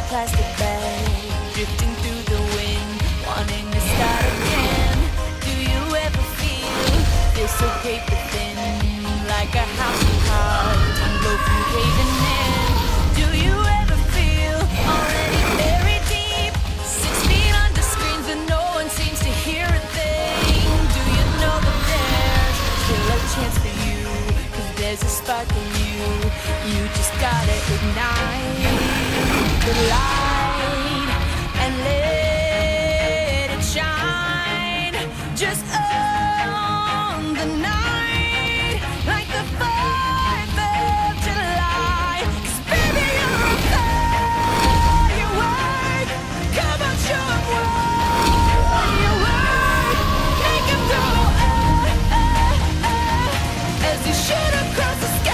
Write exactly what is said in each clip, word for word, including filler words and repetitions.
plastic bag, drifting through the wind, wanting to start again. Do you ever feel this so paper thin, like a house of cards, one blow from caving in? Do you ever feel already buried deep, six feet under screens and no one seems to hear a thing? Do you know that there's still a chance for you, 'cause there's a spark in you, you just gotta ignite the light and let it shine. Just own the night like the fourth of July. 'Cause baby, you're a firework. Come on, show 'em what you work. Make 'em go ah, ah, ah, as you shoot across the sky.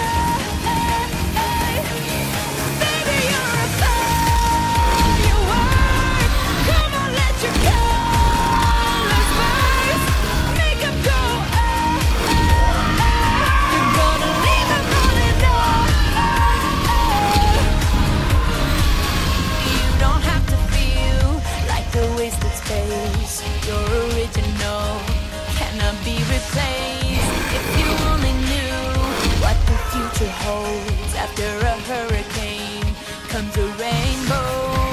Baby, you're a firework. Come on, let your colors burst. Make 'em go ah, ah, ah. You're gonna leave 'em rolling on. You don't have to feel like a wasted space. You're original, cannot be replaced. If you only knew what the future holds, after a hurricane comes a rainbow.